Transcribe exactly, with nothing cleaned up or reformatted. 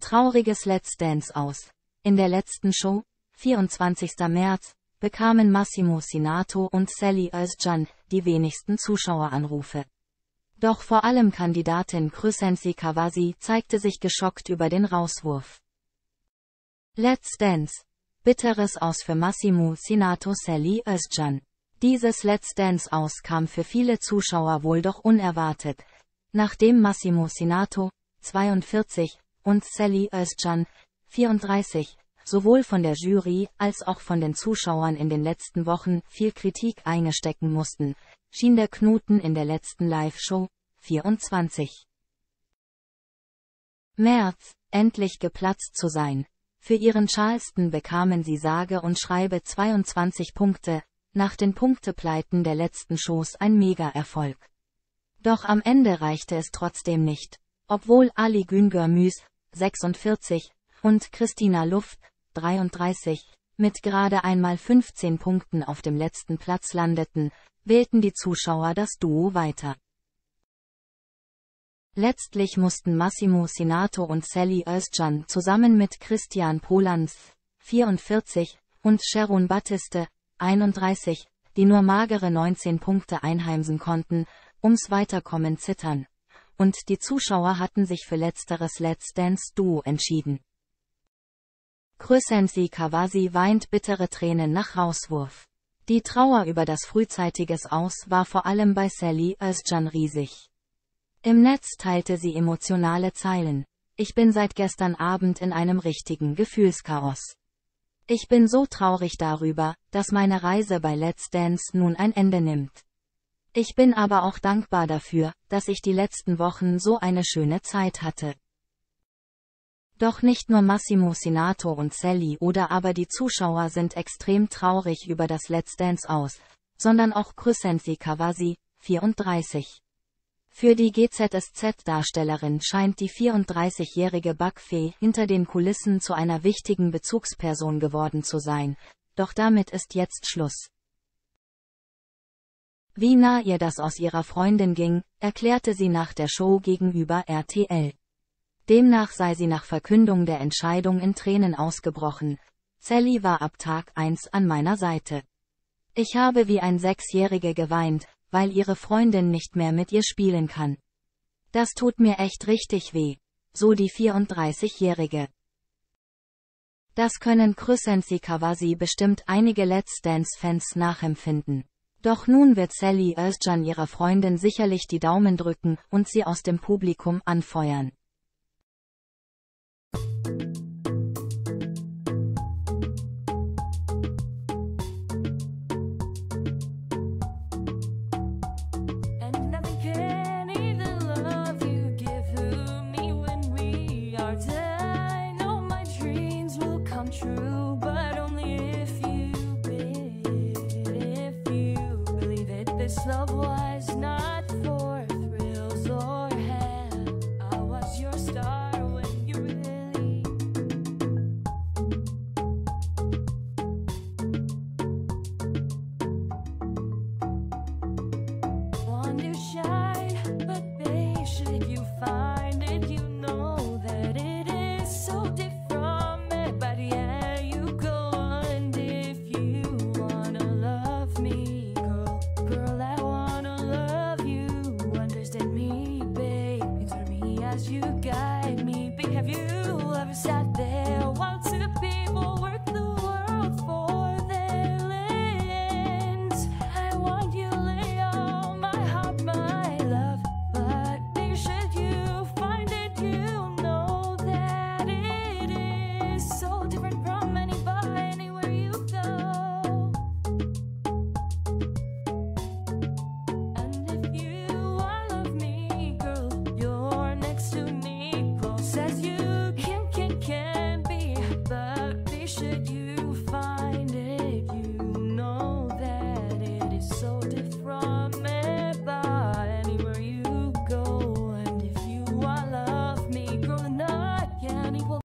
Trauriges Let's Dance aus. In der letzten Show, vierundzwanzigster März, bekamen Massimo Sinato und Sally Özcan die wenigsten Zuschaueranrufe. Doch vor allem Kandidatin Crescenzi Cavazzi zeigte sich geschockt über den Rauswurf. Let's Dance. Bitteres Aus für Massimo Sinato Sally Özcan. Dieses Let's Dance Aus kam für viele Zuschauer wohl doch unerwartet, nachdem Massimo Sinato, zweiundvierzig, und Sally Özcan, vierunddreißig, sowohl von der Jury als auch von den Zuschauern in den letzten Wochen viel Kritik eingestecken mussten, schien der Knoten in der letzten Live-Show, vierundzwanzig. März, endlich geplatzt zu sein. Für ihren Charleston bekamen sie sage und schreibe zweiundzwanzig Punkte, nach den Punktepleiten der letzten Shows ein Mega-Erfolg. Doch am Ende reichte es trotzdem nicht, obwohl Ali Güngör-Müs, sechsundvierzig, und Christina Luft, dreiunddreißig, mit gerade einmal fünfzehn Punkten auf dem letzten Platz landeten, wählten die Zuschauer das Duo weiter. Letztlich mussten Massimo Sinato und Sally Özcan zusammen mit Christian Polans, vierundvierzig, und Sharon Battiste, einunddreißig, die nur magere neunzehn Punkte einheimsen konnten, ums Weiterkommen zittern. Und die Zuschauer hatten sich für letzteres Let's Dance Duo entschieden. Crescenzi Cavazzi weint bittere Tränen nach Rauswurf. Die Trauer über das frühzeitiges Aus war vor allem bei Sally Özcan riesig. Im Netz teilte sie emotionale Zeilen. Ich bin seit gestern Abend in einem richtigen Gefühlschaos. Ich bin so traurig darüber, dass meine Reise bei Let's Dance nun ein Ende nimmt. Ich bin aber auch dankbar dafür, dass ich die letzten Wochen so eine schöne Zeit hatte. Doch nicht nur Massimo Sinato und Sally oder aber die Zuschauer sind extrem traurig über das Let's Dance Aus, sondern auch Crescenzi Cavazzi, vierunddreißig. Für die G Z S Z-Darstellerin scheint die vierunddreißigjährige Backfee hinter den Kulissen zu einer wichtigen Bezugsperson geworden zu sein, doch damit ist jetzt Schluss. Wie nah ihr das aus ihrer Freundin ging, erklärte sie nach der Show gegenüber R T L. Demnach sei sie nach Verkündung der Entscheidung in Tränen ausgebrochen. Sally war ab Tag eins an meiner Seite. Ich habe wie ein Sechsjähriger geweint, weil ihre Freundin nicht mehr mit ihr spielen kann. Das tut mir echt richtig weh, so die vierunddreißigjährige. Das können Crescenzi Cavazzi bestimmt einige Let's Dance-Fans nachempfinden. Doch nun wird Sally Özcan ihrer Freundin sicherlich die Daumen drücken und sie aus dem Publikum anfeuern. True, but only if you bid, if you believe it. This love was not for thrills or hell. I was your star when you really want to shine, but babe, should you find it, you know that it is so different. But yeah, you go on if you wanna love me, girl. Girl, I wanna love you. Understand me, babe. Consider me as you guide me. Babe, have you ever sat there while two people were